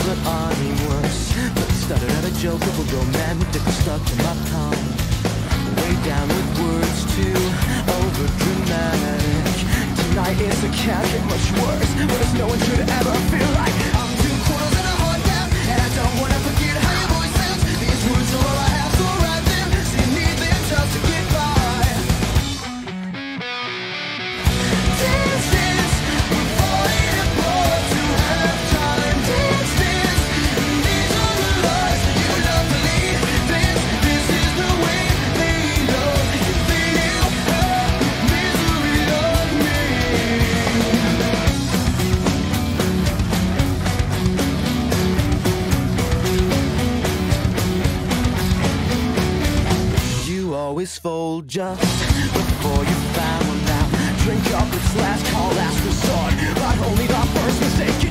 but I mean worse. But started out a joke of a romantic stuck to my tongue. Way down with words too over dramatic. Tonight is a can't get much worse, but it's no one should ever feel like I'm 2 quarters and a heart down, and I don't wanna forget how your voice sounds. These words are all I have, so write them. So you need them just to get by. Dance, dance, we're falling apart to have time. Dance, dance, these are the lies that you love to lead. Dance, this is the way they love you. Feel the misery of me. You always fold just before you found out. Drink up, it's last call, last resort, but only the first mistake.